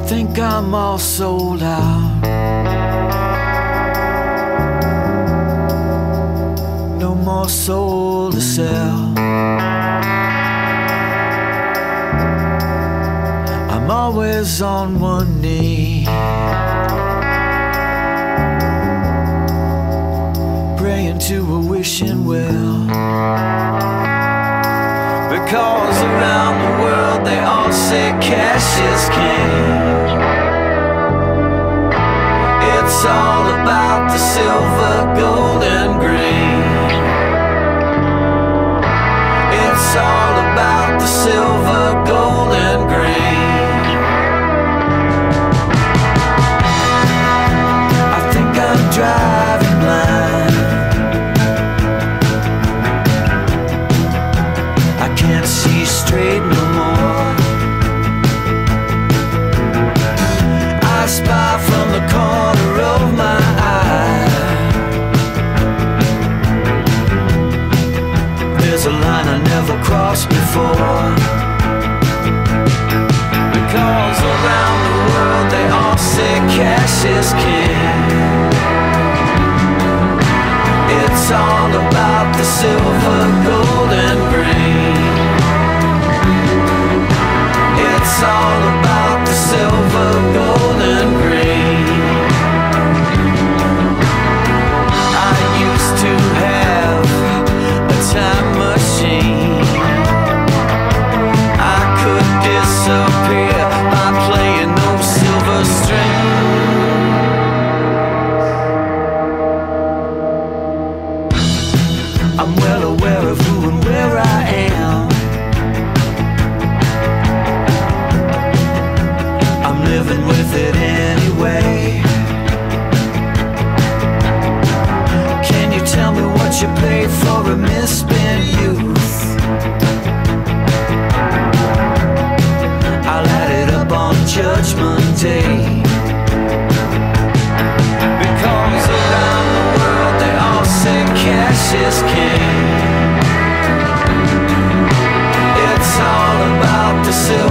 think I'm all sold out. No more soul to sell. I'm always on one knee, praying to a wishing well. Because around the world they all say cash is king. It's all about the silver, gold and green. It's all about the silver, gold and green. I think I'm driving blind. I can't see straight no more. I spy from the corner of my eye. There's a line I never crossed before. Because around the world they all say cash is king. It's all about the silver, gold and green. It's all about the silver, gold and green. I used to have a time machine. I could disappear by playing those silver strings. I'm well aware of who and where I am. I'm living with it anyway. Can you tell me what you paid for a misspent youth? I'll add it up on Judgment Day. Because around the world they all say cash is king. It's all about the silver.